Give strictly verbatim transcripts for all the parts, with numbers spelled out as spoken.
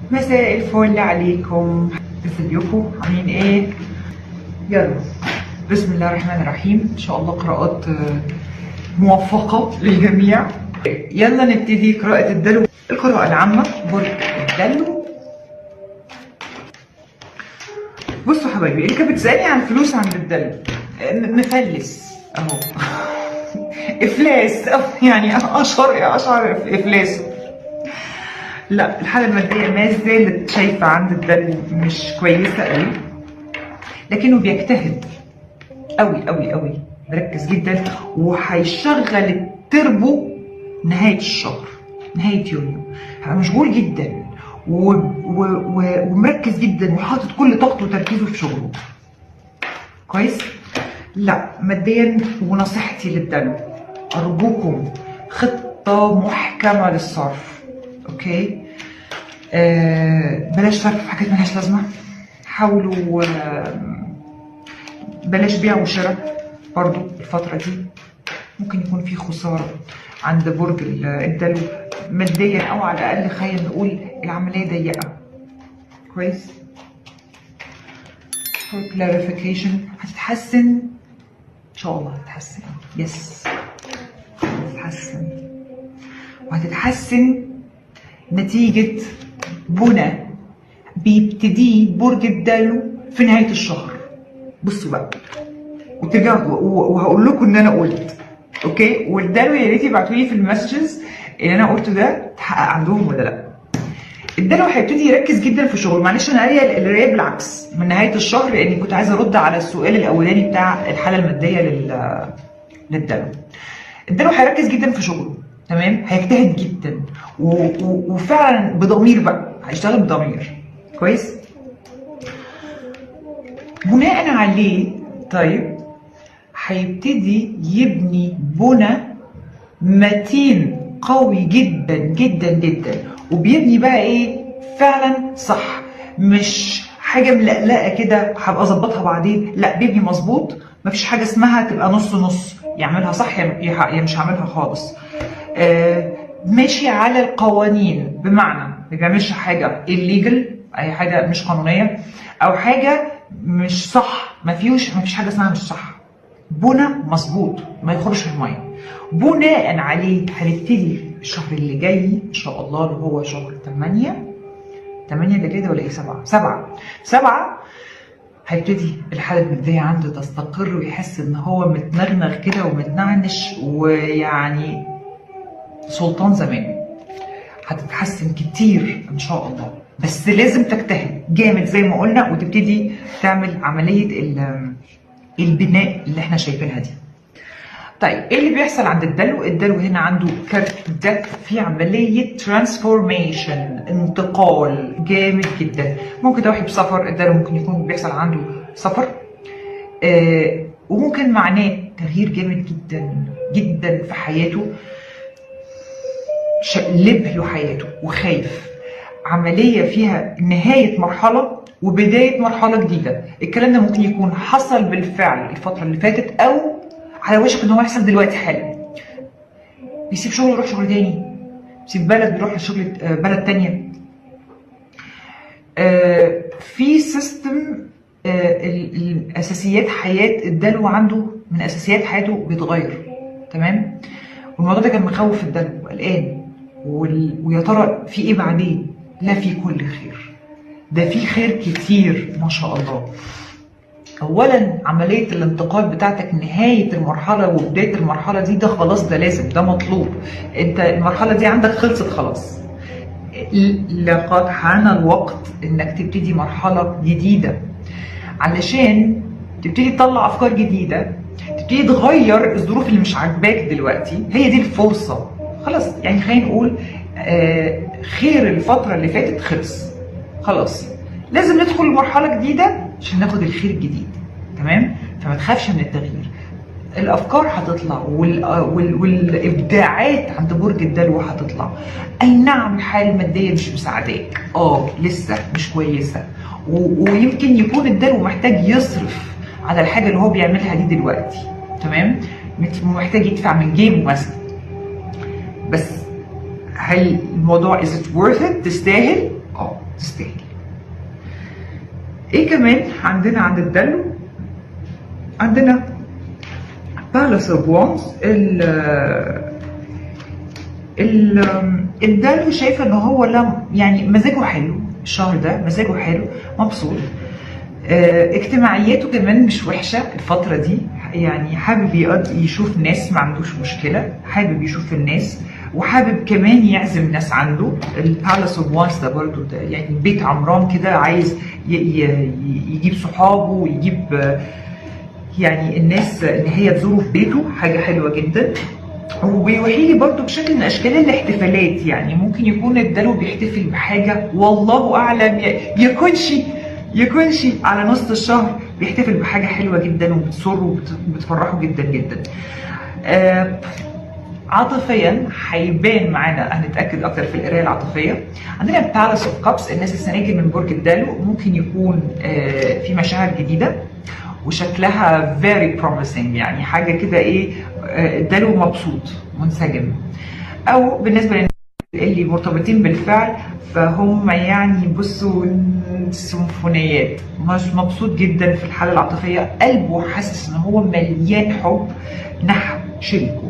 مساء الفل عليكم، ازيكم عاملين ايه؟ يلا بسم الله الرحمن الرحيم، ان شاء الله قراءات موفقة للجميع. يلا نبتدي قراءة الدلو، القراءة العامة برج الدلو. بصوا حبايبي، اللي كانت بتسألني عن الفلوس عند الدلو مفلس اهو افلاس، يعني اشهر اشهر افلاس. لا، الحالة المادية ما زالت شايفة عند الدلو مش كويسة قوي، لكنه بيجتهد قوي قوي قوي، مركز جدا، وهيشغل التربو نهاية الشهر، نهاية يونيو. هيبقى مشغول جدا و... و... و... ومركز جدا وحاطط كل طاقته وتركيزه في شغله. كويس؟ لا ماديا، ونصيحتي للدلو أرجوكم خطة محكمة للصرف. اوكي؟ آه بلاش صرف في حاجات ملهاش لازمة. حاولوا آه بلاش بيع وشراء برضو الفترة دي، ممكن يكون في خسارة عند برج الدلو ماديا، او على الاقل خلينا نقول العملية ضيقة. كويس؟ for clarification هتتحسن ان شاء الله، هتتحسن يس هتتحسن، وهتتحسن نتيجة بنى بيبتدي برج الدلو في نهاية الشهر. بصوا بقى وترجعوا، وهقول لكم ان انا قلت اوكي، والدلو يا ريت يبعتوا لي في المسجز اللي انا قلته ده اتحقق عندهم ولا لا. الدلو هيبتدي يركز جدا في شغله. معلش انا قاريه القرايه بالعكس من نهايه الشهر، لاني كنت عايزه ارد على السؤال الاولاني بتاع الحاله الماديه لل للدلو. الدلو هيركز جدا في شغله، تمام؟ هيجتهد جدا و... و... وفعلا بضمير بقى، هيشتغل بضمير. كويس؟ بناء عليه طيب هيبتدي يبني بنى متين قوي جدا جدا جدا، وبيبني بقى ايه فعلا صح، مش حاجه ملقلقه كده هبقى اظبطها بعدين، لا بيبني مظبوط. مفيش حاجه اسمها تبقى نص نص، يعملها صح يا مش هعملها خالص. آه ماشي على القوانين، بمعنى ما بيعملش حاجه illegal، اي حاجه مش قانونيه او حاجه مش صح. ما فيهوش، ما فيش حاجه اسمها مش صح. بنى مظبوط، ما يخرجش في الميه. بناء عليه هنبتدي الشهر اللي جاي ان شاء الله، اللي هو شهر ثمانية ثمانية اللي كده ولا ايه؟ سبعة سبعة سبعة هيبتدي الحالة المادية عنده تستقر، ويحس ان هو متنغنغ كده ومتنعنش، ويعني سلطان زمان. هتتحسن كتير ان شاء الله، بس لازم تجتهد جامد زي ما قلنا، وتبتدي تعمل عملية البناء اللي احنا شايفينها دي. طيب ايه اللي بيحصل عند الدلو؟ الدلو هنا عنده كارت دك في عملية ترانسفورميشن، انتقال جامد جدا. ممكن ده واحد بسفر، الدلو ممكن يكون بيحصل عنده سفر، آه وممكن معناه تغيير جامد جدا جدا في حياته، شقلب له حياته وخايف. عملية فيها نهاية مرحلة وبداية مرحلة جديدة. الكلام ده ممكن يكون حصل بالفعل الفترة اللي فاتت، أو على وشك ان هو يحصل دلوقتي حالا. بيسيب شغل يروح شغل تاني، بيسيب بلد بيروح لشغل بلد تانية. آه في سيستم، آه الاساسيات حياه الدلو عنده، من اساسيات حياته بيتغير، تمام؟ والموضوع ده كان مخوف الدلو قلقان، ويا ترى في ايه بعدين؟ لا، في كل خير، ده في خير كتير ما شاء الله. اولا عمليه الانتقال بتاعتك، نهايه المرحله وبدايه المرحله دي، ده خلاص، ده لازم، ده مطلوب. انت المرحله دي عندك خلصت خلاص، لقد حان الوقت انك تبتدي مرحله جديده، علشان تبتدي تطلع افكار جديده، تبتدي تغير الظروف اللي مش عاجباك دلوقتي. هي دي الفرصه خلاص، يعني خلينا نقول آه خير الفتره اللي فاتت خلص خلاص، لازم ندخل مرحله جديده عشان ناخد الخير الجديد، تمام؟ فما تخافش من التغيير، الافكار هتطلع وال... وال... والابداعات عند برج الدلو هتطلع. اي نعم الحاله الماديه مش مساعداك، اه لسه مش كويسه، و... ويمكن يكون الدلو محتاج يصرف على الحاجه اللي هو بيعملها دي دلوقتي، تمام؟ محتاج يدفع من جيبه مثلا. بس هل الموضوع is it worth it؟ تستاهل؟ اه تستاهل. ايه كمان عندنا عند الدلو؟ عندنا بالاس اوف وانز. ال الدلو شايفه ان هو لم يعني مزاجه حلو الشهر ده، مزاجه حلو مبسوط. اه اجتماعياته كمان مش وحشه الفتره دي، يعني حابب يقضي يشوف ناس، ما عندوش مشكله، حابب يشوف الناس وحابب كمان يعزم ناس عنده. البالاس اوف وانز ده برضو ده يعني بيت عمران كده، عايز يجيب صحابه ويجيب يعني الناس ان هي تزوره في بيته، حاجه حلوه جدا. وبيوحي لي برضو بشكل من اشكال الاحتفالات، يعني ممكن يكون الدلو بيحتفل بحاجه والله اعلم، يكونش يكونش على نص الشهر بيحتفل بحاجه حلوه جدا وبتسره وبتفرحه جدا جدا. آه عاطفيا هيبان معانا، هنتاكد اكتر في القرايه العاطفيه. عندنا بالاس اوف كابس، الناس السنه من برج الدلو ممكن يكون آه في مشاعر جديده وشكلها very promising، يعني حاجه كده ايه، الدلو مبسوط منسجم. او بالنسبه للناس اللي مرتبطين بالفعل فهم يعني بصوا سيمفونيات، مش مبسوط جدا في الحاله العاطفيه، قلبه حاسس ان هو مليان حب نحو شريكه.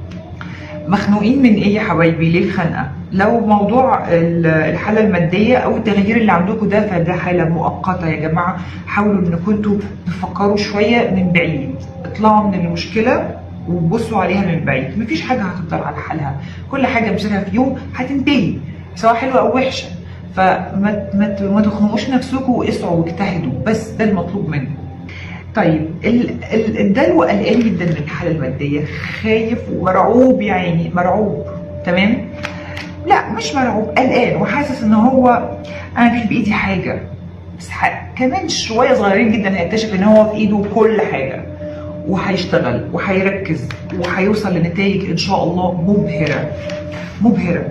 مخنوقين من ايه يا حبايبي؟ ليه الخنقه؟ لو موضوع الحاله الماديه او التغيير اللي عندكم ده فده حاله مؤقته يا جماعه، حاولوا انكم انتوا تفكروا شويه من بعيد، اطلعوا من المشكله وبصوا عليها من بعيد. مفيش حاجه هتفضل على حالها، كل حاجه مسكها في يوم هتنتهي سواء حلوه او وحشه، فما ما تخنقوش نفسكم واسعوا واجتهدوا، بس ده المطلوب منكم. طيب الدلو قلقان جدا من الحاله الماديه، خايف ومرعوب، يعني مرعوب تمام؟ لا مش مرعوب، قلقان وحاسس ان هو انا مش بايدي حاجه، بس كمان شويه صغيرين جدا هيكتشف ان هو في ايده كل حاجه، وهيشتغل وهيركز وهيوصل لنتائج ان شاء الله مبهره مبهره.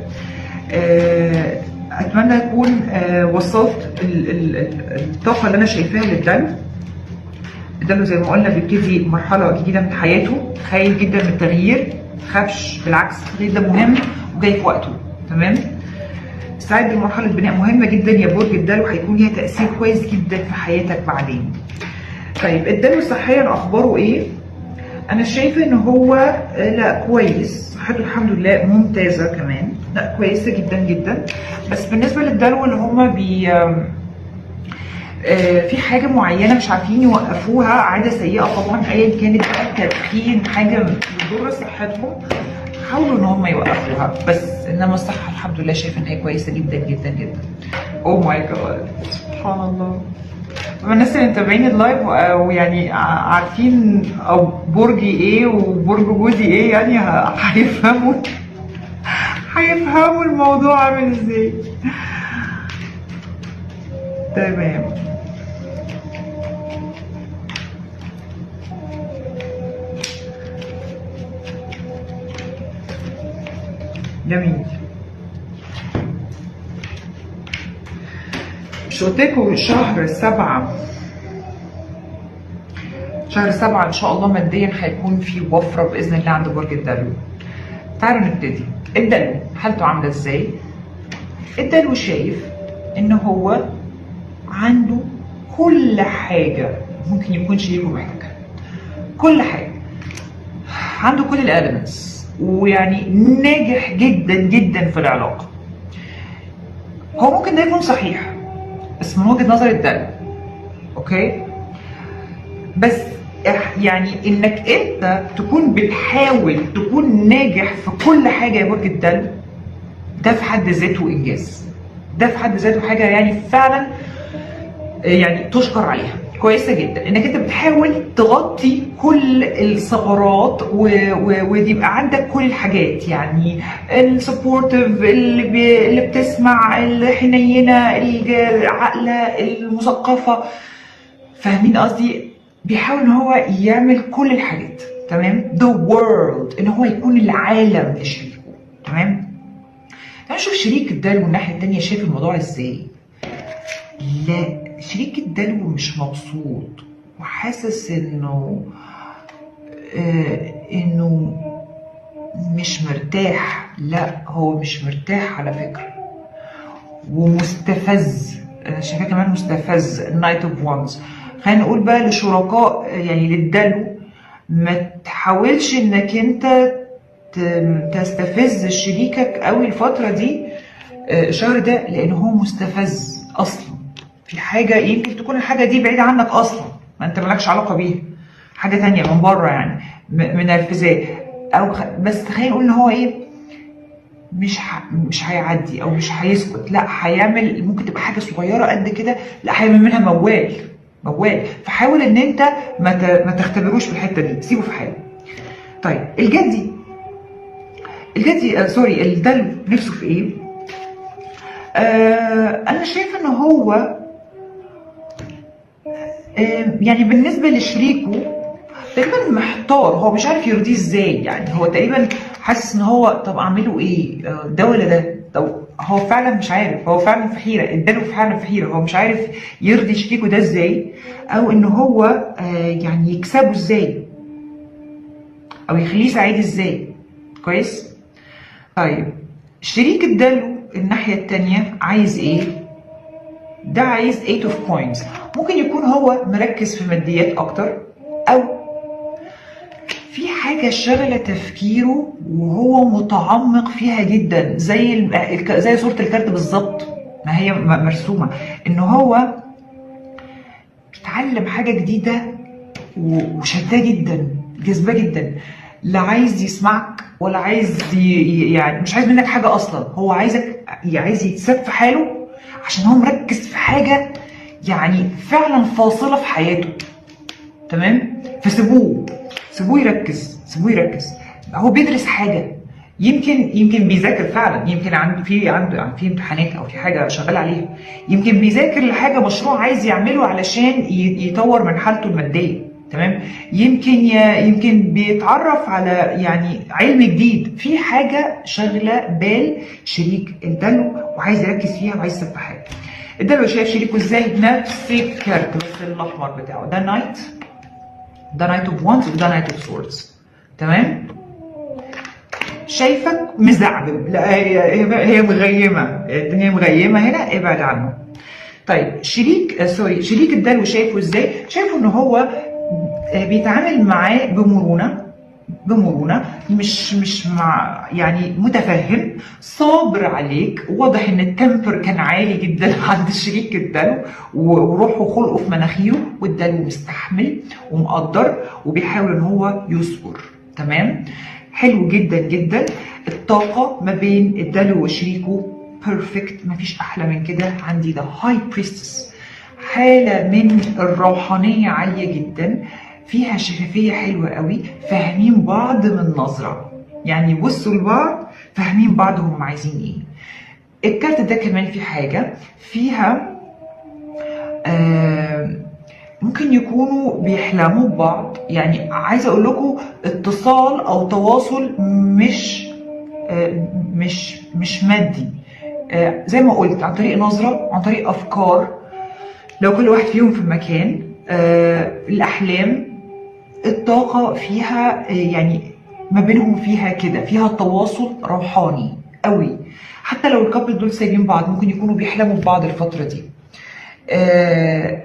اتمنى اكون وصلت الطاقه اللي انا شايفاها للدلو. الدلو زي ما قلنا بيبتدي مرحله جديده من حياته، خايف جدا من التغيير، متخافش بالعكس، التغيير ده مهم وجاي في وقته تمام. استعد لمرحله بناء مهمه جدا يا برج الدلو، هيكون ليها تاثير كويس جدا في حياتك بعدين. طيب الدلو صحيا اخباره ايه؟ انا شايفه ان هو لا كويس، صحته الحمد لله ممتازه كمان، لا كويسه جدا جدا. بس بالنسبه للدلو اللي هم بي آه في حاجه معينه مش عارفين يوقفوها، عاده سيئه طبعا ايا كانت بقى، تدخين، حاجه بتضر صحتهم، حاولوا ان هم يوقفوها. بس انما الصحه الحمد لله شايفه ان هي كويسه جدا جدا جدا. اوه ماي جاد سبحان الله. الناس اللي متابعين اللايف ويعني عارفين او برجي ايه وبرج جوزي ايه، يعني هيفهموا هيفهموا الموضوع عامل ازاي. تمام. جميل. مش قلتلكوا شهر سبعة شهر سبعة ان شاء الله ماديا هيكون في وفرة باذن الله عند برج الدلو. تعالوا نبتدي. الدلو حالته عاملة ازاي؟ الدلو شايف ان هو عنده كل حاجة ممكن يكون شريكه محتاجها، كل حاجة، عنده كل الاليمنتس، ويعني ناجح جدا جدا في العلاقة. هو ممكن ده يكون صحيح بس من وجهة نظر الدلو، اوكي؟ بس يعني انك انت تكون بتحاول تكون ناجح في كل حاجة يا برج الدلو، ده في حد ذاته انجاز، ده في حد ذاته حاجة يعني فعلا يعني تشكر عليها، كويسه جدا انك انت بتحاول تغطي كل الثغرات ويبقى عندك كل الحاجات، يعني السبورتيف، اللي, بي اللي بتسمع، الحنينه، العاقله، المثقفه، فاهمين قصدي؟ بيحاول ان هو يعمل كل الحاجات تمام. the world، ان هو يكون العالم لشريكه تمام. تعالوا نشوف شريك الدلو من الناحيه الثانيه شايف الموضوع ازاي. لا، شريك الدلو مش مبسوط وحاسس انه آه انه مش مرتاح. لا هو مش مرتاح على فكرة، ومستفز، انا شايفاه كمان مستفز النايت اوف وانز. خلينا نقول بقى لشركاء يعني للدلو، ما تحاولش انك انت تستفز شريكك قوي الفتره دي الشهر ده، لان هو مستفز اصلا في حاجه يمكن تكون الحاجه دي بعيده عنك اصلا، ما انت مالكش علاقه بيها، حاجه تانية من بره يعني منرفزاه. او خ... بس خلينا نقول ان هو ايه، مش ح... مش هيعدي او مش هيسكت، لا هيعمل، ممكن تبقى حاجه صغيره قد كده، لا هيعمل منها موال موال. فحاول ان انت ما ت... ما تختبروش في الحته دي، سيبه في حاله. طيب الجدي، الجدي آه سوري الدلو نفسه في ايه؟ آه انا شايفه ان هو آه يعني بالنسبه لشريكه تقريبا محتار، هو مش عارف يرضيه ازاي. يعني هو تقريبا حاسس ان هو طب اعمله ايه، ده ولا ده؟ طب هو فعلا مش عارف، هو فعلا في حيره، اداله فعلا في حيره، هو مش عارف يرضي شريكه ده ازاي، او ان هو آه يعني يكسبه ازاي، او يخليه سعيد ازاي. كويس. طيب شريك الدلو الناحيه التانيه عايز ايه؟ ده عايز eight of coins. ممكن يكون هو مركز في ماديات اكتر، او في حاجة شغلة تفكيره وهو متعمق فيها جدا، زي زي صورة الكارت بالظبط ما هي مرسومة، ان هو بيتعلم حاجة جديدة وشداه جدا، جذباه جدا، لا عايز يسمعك ولا عايز ي... يعني مش عايز منك حاجة اصلا، هو عايزك عايز يتساب في حاله عشان هو مركز في حاجة يعني فعلا فاصلة في حياته. تمام؟ فسيبوه سيبوه يركز، سيبوه يركز. هو بيدرس حاجه، يمكن يمكن بيذاكر فعلا، يمكن عنده في عنده في امتحانات او في حاجه شغال عليها، يمكن بيذاكر لحاجه مشروع عايز يعمله علشان يطور من حالته الماديه. تمام. يمكن يمكن بيتعرف على يعني علم جديد، في حاجه شغله بال شريك الدلو وعايز يركز فيها وعايز يثبت حاجه. الدلو شايف شريكه ازاي؟ نفس الكارت بس الاحمر بتاعه ده نايت، ده نايت اوف وانز وده نايت اوف سوردز. تمام. شايفك مزعبب، لا هي هي مغيمه، الدنيا مغيمه هنا، ابعد عنه. طيب شريك آه سوري شريك الدلو شايفه ازاي؟ شايفه ان هو بيتعامل معاه بمرونه، بمرونه مش مش مع يعني متفهم، صابر عليك. واضح ان التمبر كان عالي جدا عند شريك الدلو، وروحه وخلقه في مناخيره، والدلو مستحمل ومقدر وبيحاول ان هو يصبر. تمام. حلو جدا جدا. الطاقه ما بين الدلو وشريكه بيرفكت، مفيش احلى من كده. عندي ده هاي بريستس، حاله من الروحانيه عاليه جدا، فيها شفافيه حلوه قوي، فاهمين بعض من نظره، يعني بصوا لبعض فاهمين بعض هم عايزين ايه. الكارت ده كمان في حاجه فيها آه ممكن يكونوا بيحلموا ببعض، يعني عايزه اقول لكم اتصال او تواصل مش آه مش مش مادي، آه زي ما قلت عن طريق نظره، عن طريق افكار، لو كل واحد فيهم في مكان. آه الاحلام، الطاقه فيها آه يعني ما بينهم فيها كده، فيها تواصل روحاني قوي. حتى لو الكابل دول سايبين بعض ممكن يكونوا بيحلموا ببعض الفتره دي. آه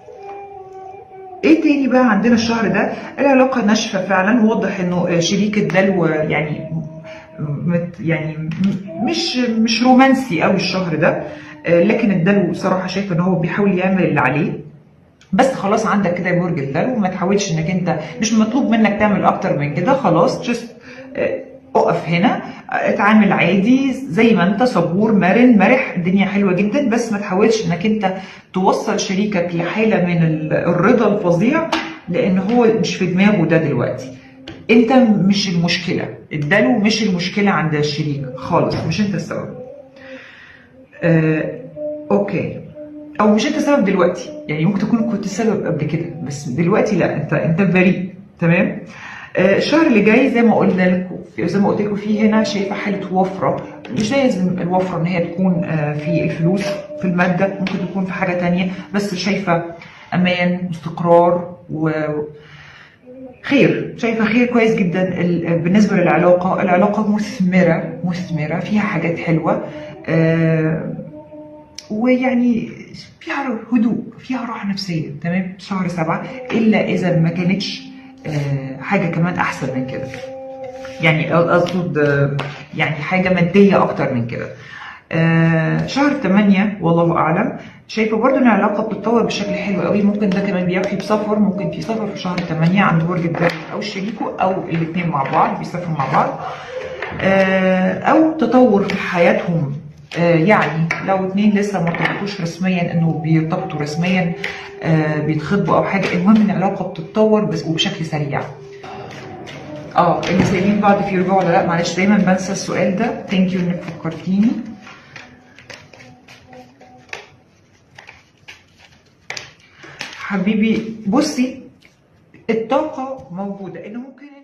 ايه تاني بقى عندنا الشهر ده؟ العلاقه ناشفه فعلا، واضح انه شريك الدلو يعني يعني مش مش رومانسي قوي الشهر ده، لكن الدلو صراحه شايف ان هو بيحاول يعمل اللي عليه، بس خلاص عندك كده يا برج الدلو، ما تحاولش انك انت، مش مطلوب منك تعمل اكتر من كده، خلاص جست اقف هنا، اتعامل عادي زي ما انت، صبور مرن مرح، الدنيا حلوه جدا، بس ما تحاولش انك انت توصل شريكك لحاله من الرضا الفظيع، لان هو مش في دماغه ده دلوقتي. انت مش المشكله، الدلو مش المشكله عند الشريك خالص، مش انت السبب. آه، اوكي، او مش انت السبب دلوقتي، يعني ممكن تكون كنت السبب قبل كده بس دلوقتي لا، انت انت بريء. تمام. آه الشهر اللي جاي زي ما قلنا لكم، زي ما قلت لكم في هنا شايفه حاله وفره، مش لازم الوفره ان هي تكون آه في الفلوس في الماده، ممكن تكون في حاجه تانية، بس شايفه امان واستقرار و خير، شايفه خير كويس جدا. بالنسبه للعلاقه، العلاقه مثمره مثمره، فيها حاجات حلوه. آه ويعني فيها هدوء، فيها راحه نفسيه. تمام. شهر سبعه الا اذا ما كانتش آه حاجه كمان احسن من كده، يعني اقصد آه يعني حاجه ماديه اكتر من كده. آه شهر تمانية والله اعلم، شايفه برضو ان العلاقه بتتطور بشكل حلو قوي. ممكن ده كمان بيوحي بسفر، ممكن في سفر في شهر تمانية عند برج الدلو او شريكه او الاثنين مع بعض بيسافروا مع بعض، آه او تطور في حياتهم. آه يعني لو اتنين لسه ما ارتبطوش رسميا انه بيرتبطوا رسميا، آه بيتخطبوا او حاجه، المهم ان العلاقه بتتطور بس وبشكل سريع. اه اللي سايبين بعض في رجوع ولا لا؟ معلش دايما بنسى السؤال ده، ثانك يو انك فكرتيني. حبيبي بصي، الطاقة موجودة، انه ممكن